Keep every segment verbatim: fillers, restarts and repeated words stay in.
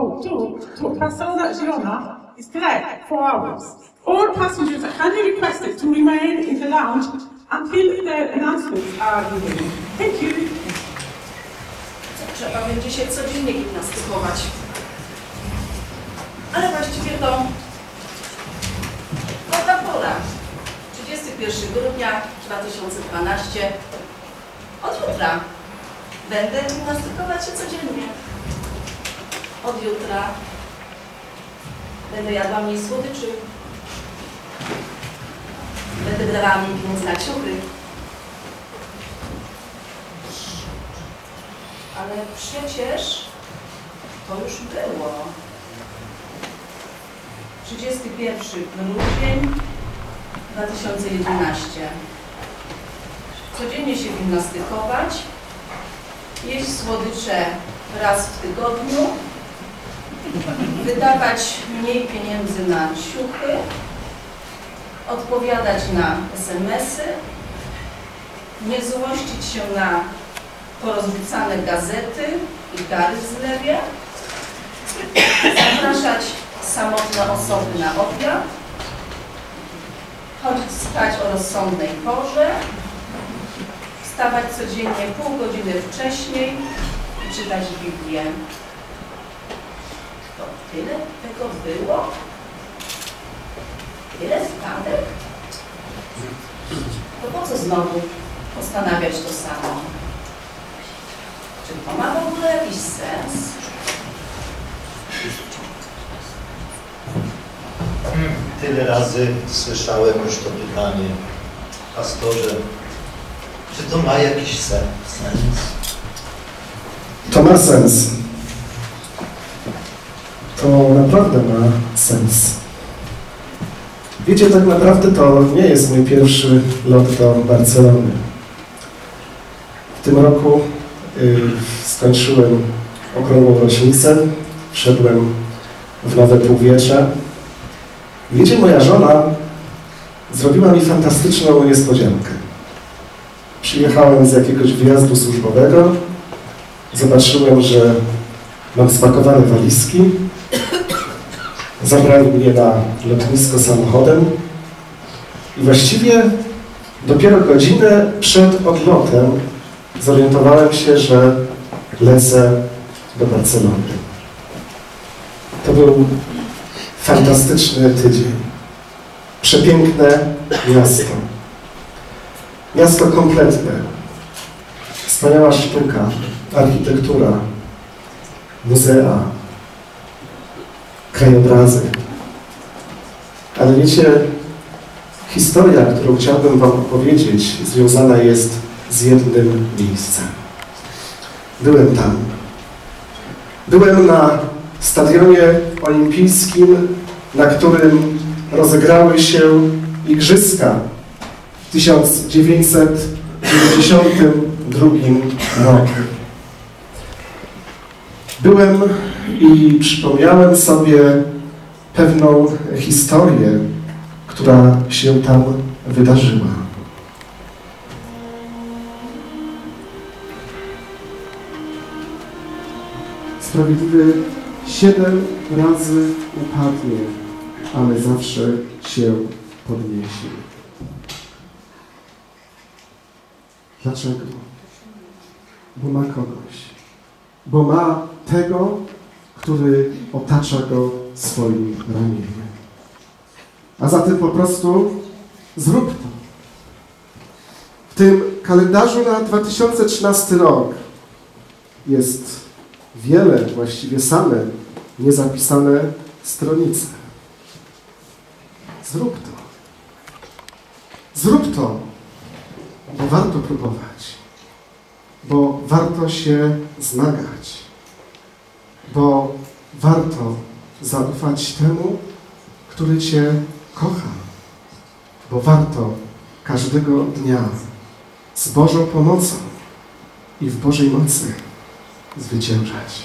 Oh, to, to Pastora Girona is delayed four hours. All passengers are kindly requested to remain in the lounge until the announcements are given. Thank you. Trzeba będzie się codziennie gimnastykować. Ale właściwie to ładna pora. trzydziestego pierwszego grudnia dwa tysiące dwunastego. Od jutra będę gimnastykować się codziennie. Od jutra będę jadła mniej słodyczy. Będę brała mniej pieniędzy na ciuchy. Ale przecież to już było. trzydziesty pierwszy grudzień dwa tysiące jedenastego. Codziennie się gimnastykować, jeść słodycze raz w tygodniu, wydawać mniej pieniędzy na ciuchy, odpowiadać na es em esy, nie złościć się na porozrzucane gazety i gary w zlewie, zapraszać samotne osoby na obiad, chodzić spać o rozsądnej porze, wstawać codziennie pół godziny wcześniej i czytać Biblię. To tyle tego było? Tyle składek? To po co znowu postanawiać to samo? Czy to ma w ogóle jakiś sens? Tyle razy słyszałem już to pytanie, pastorze, czy to ma jakiś sens? To ma sens. To naprawdę ma sens. Wiecie, tak naprawdę to nie jest mój pierwszy lot do Barcelony. W tym roku y, skończyłem okrągłą rocznicę, wszedłem w nowe półwiecze. Wiecie, moja żona zrobiła mi fantastyczną niespodziankę. Przyjechałem z jakiegoś wyjazdu służbowego, zobaczyłem, że mam spakowane walizki, zabrali mnie na lotnisko samochodem i właściwie dopiero godzinę przed odlotem zorientowałem się, że lecę do Barcelony. To był fantastyczny tydzień. Przepiękne miasto. Miasto kompletne. Wspaniała sztuka, architektura, muzea, krajobrazy. Ale wiecie, historia, którą chciałbym wam opowiedzieć, związana jest z jednym miejscem. Byłem tam. Byłem na stadionie olimpijskim, na którym rozegrały się igrzyska w tysiąc dziewięćset dziewięćdziesiątym drugim roku. Byłem i przypomniałem sobie pewną historię, która się tam wydarzyła. Sprawiedliwy siedem razy upadnie, ale zawsze się podniesie. Dlaczego? Bo ma kogoś. Bo ma tego, który otacza go swoim ramieniem. A zatem po prostu zrób to. W tym kalendarzu na dwa tysiące trzynasty rok jest wiele, właściwie same niezapisane stronice. Zrób to. Zrób to, bo warto próbować. Bo warto się zmagać. Bo warto zaufać temu, który Cię kocha. Bo warto każdego dnia z Bożą pomocą i w Bożej mocy zwyciężać.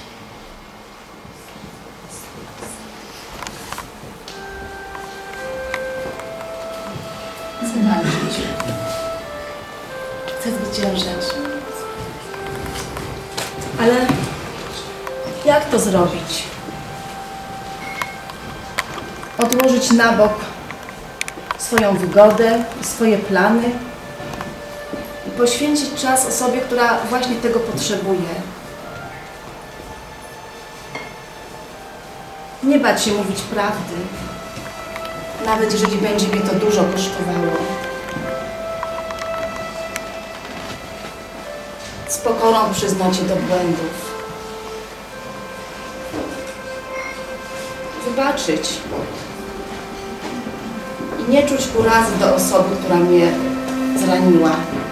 Zwalczyć. Chcę zwyciężać. Ale jak to zrobić? odłożyć na bok swoją wygodę, swoje plany i poświęcić czas osobie, która właśnie tego potrzebuje. Nie bać się mówić prawdy, nawet jeżeli będzie mnie to dużo kosztowało. Z pokorą przyznać się do błędów. Wybaczyć i nie czuć urazy do osoby, która mnie zraniła.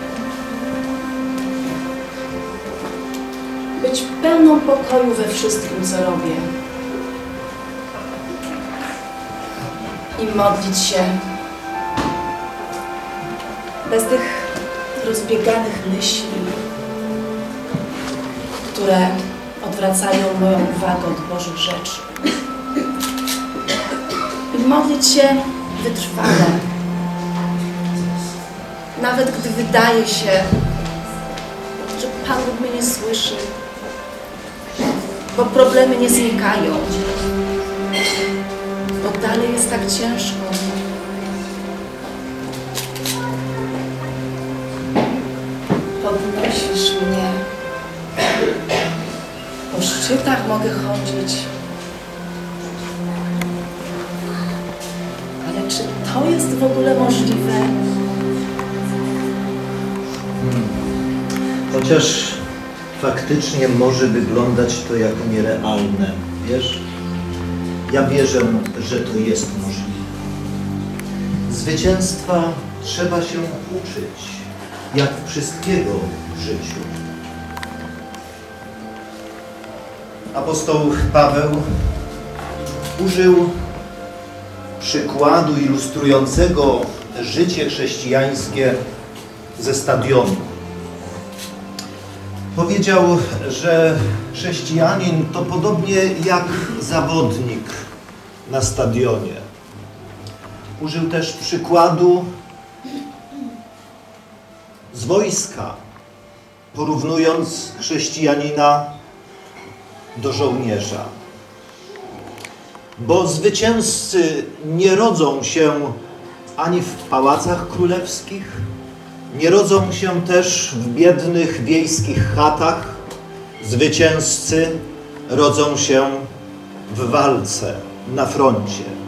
Być pełną pokoju we wszystkim, co robię. I modlić się bez tych rozbieganych myśli, które odwracają moją uwagę od Bożych rzeczy. I modlić się wytrwale, nawet gdy wydaje się, że Pan Bóg mnie nie słyszy, bo problemy nie znikają, bo dalej jest tak ciężko. Podnosisz mnie. Po szczytach mogę chodzić. Ale czy to jest w ogóle możliwe? Chociaż faktycznie może wyglądać to jako nierealne, wiesz? Ja wierzę, że to jest możliwe. Zwycięstwa trzeba się uczyć, jak wszystkiego w życiu. Apostoł Paweł użył przykładu ilustrującego życie chrześcijańskie ze stadionu. Powiedział, że chrześcijanin to podobnie jak zawodnik na stadionie. Użył też przykładu z wojska, porównując chrześcijanina do żołnierza. Bo zwycięzcy nie rodzą się ani w pałacach królewskich, nie rodzą się też w biednych wiejskich chatach. Zwycięzcy rodzą się w walce, na froncie.